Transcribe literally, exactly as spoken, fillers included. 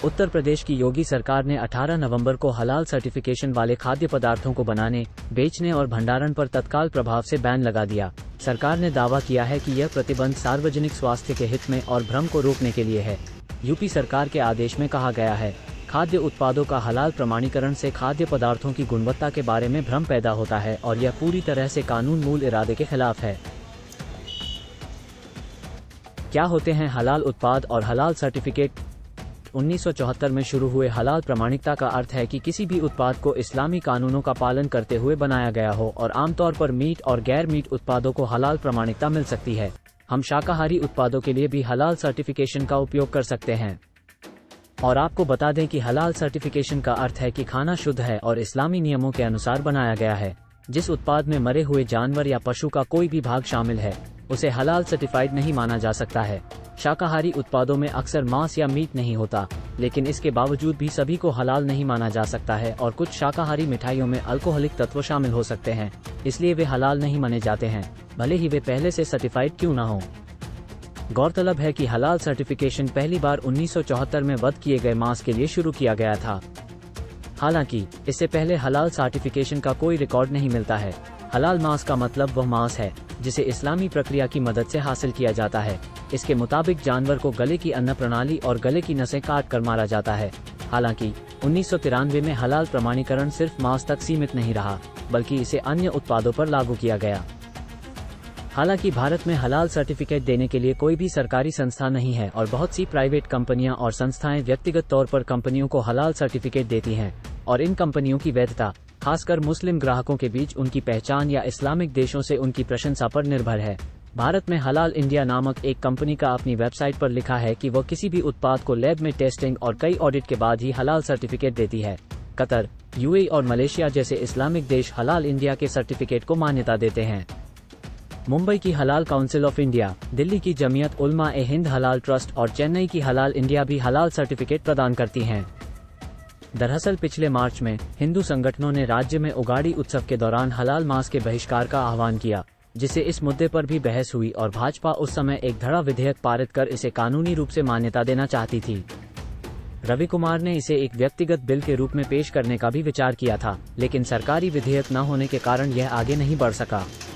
उत्तर प्रदेश की योगी सरकार ने अठारह नवंबर को हलाल सर्टिफिकेशन वाले खाद्य पदार्थों को बनाने, बेचने और भंडारण पर तत्काल प्रभाव से बैन लगा दिया। सरकार ने दावा किया है कि यह प्रतिबंध सार्वजनिक स्वास्थ्य के हित में और भ्रम को रोकने के लिए है। यूपी सरकार के आदेश में कहा गया है, खाद्य उत्पादों का हलाल प्रमाणीकरण से खाद्य पदार्थों की गुणवत्ता के बारे में भ्रम पैदा होता है और यह पूरी तरह से कानून मूल इरादे के खिलाफ है। क्या होते हैं हलाल उत्पाद और हलाल सर्टिफिकेट? उन्नीस सौ चौहत्तर में शुरू हुए हलाल प्रमाणिकता का अर्थ है कि किसी भी उत्पाद को इस्लामी कानूनों का पालन करते हुए बनाया गया हो और आमतौर पर मीट और गैर मीट उत्पादों को हलाल प्रमाणिकता मिल सकती है। हम शाकाहारी उत्पादों के लिए भी हलाल सर्टिफिकेशन का उपयोग कर सकते हैं। और आपको बता दें कि हलाल सर्टिफिकेशन का अर्थ है कि खाना शुद्ध है और इस्लामी नियमों के अनुसार बनाया गया है। जिस उत्पाद में मरे हुए जानवर या पशु का कोई भी भाग शामिल है, उसे हलाल सर्टिफाइड नहीं माना जा सकता है। शाकाहारी उत्पादों में अक्सर मांस या मीट नहीं होता, लेकिन इसके बावजूद भी सभी को हलाल नहीं माना जा सकता है और कुछ शाकाहारी मिठाइयों में अल्कोहलिक तत्व शामिल हो सकते हैं, इसलिए वे हलाल नहीं माने जाते हैं, भले ही वे पहले से सर्टिफाइड क्यों न हो। गौरतलब है कि हलाल सर्टिफिकेशन पहली बार उन्नीस सौ चौहत्तर में वध किए गए मांस के लिए शुरू किया गया था। हालांकि इससे पहले हलाल सर्टिफिकेशन का कोई रिकॉर्ड नहीं मिलता है। हलाल मांस का मतलब वह मांस है जिसे इस्लामी प्रक्रिया की मदद से हासिल किया जाता है। इसके मुताबिक जानवर को गले की अन्न प्रणाली और गले की नसें काट कर मारा जाता है। हालांकि उन्नीस सौ तिरानवे में हलाल प्रमाणीकरण सिर्फ मांस तक सीमित नहीं रहा, बल्कि इसे अन्य उत्पादों पर लागू किया गया। हालांकि भारत में हलाल सर्टिफिकेट देने के लिए कोई भी सरकारी संस्था नहीं है और बहुत सी प्राइवेट कंपनियां और संस्थाएं व्यक्तिगत तौर पर कंपनियों को हलाल सर्टिफिकेट देती हैं और इन कंपनियों की वैधता खासकर मुस्लिम ग्राहकों के बीच उनकी पहचान या इस्लामिक देशों से उनकी प्रशंसा पर निर्भर है। भारत में हलाल इंडिया नामक एक कंपनी का अपनी वेबसाइट पर लिखा है कि वह किसी भी उत्पाद को लैब में टेस्टिंग और कई ऑडिट के बाद ही हलाल सर्टिफिकेट देती है। कतर, यूएई और मलेशिया जैसे इस्लामिक देश हलाल इंडिया के सर्टिफिकेट को मान्यता देते हैं। मुंबई की हलाल काउंसिल ऑफ इंडिया, दिल्ली की जमीयत उलमा ए हिंद हलाल ट्रस्ट और चेन्नई की हलाल इंडिया भी हलाल सर्टिफिकेट प्रदान करती हैं। दरअसल पिछले मार्च में हिंदू संगठनों ने राज्य में उगाड़ी उत्सव के दौरान हलाल मांस के बहिष्कार का आह्वान किया, जिससे इस मुद्दे पर भी बहस हुई और भाजपा उस समय एक धड़ा विधेयक पारित कर इसे कानूनी रूप से मान्यता देना चाहती थी। रवि कुमार ने इसे एक व्यक्तिगत बिल के रूप में पेश करने का भी विचार किया था, लेकिन सरकारी विधेयक न होने के कारण यह आगे नहीं बढ़ सका।